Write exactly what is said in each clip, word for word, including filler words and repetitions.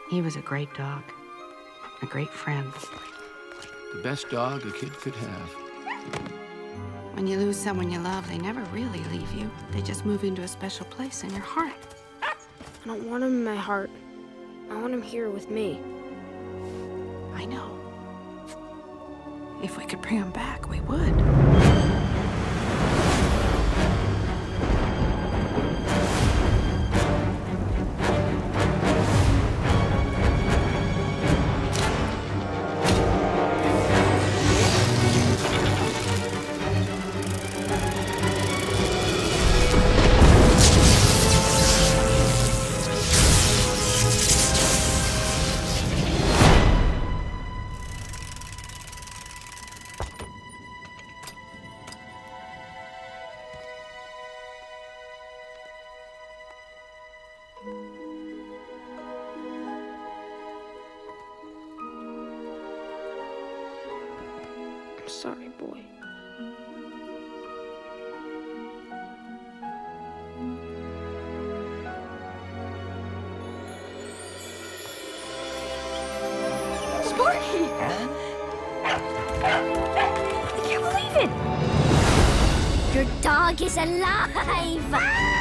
He was a great dog, a great friend. The best dog a kid could have. When you lose someone you love, they never really leave you. They just move into a special place in your heart. I don't want him in my heart. I want him here with me. I know. If we could bring him back, we would. I'm sorry, boy. Sparky! I can't believe it! Your dog is alive!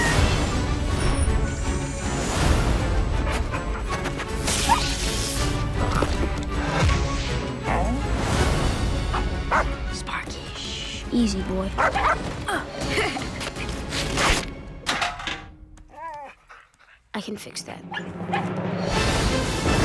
Sparky, shh. Easy, boy. I can fix that.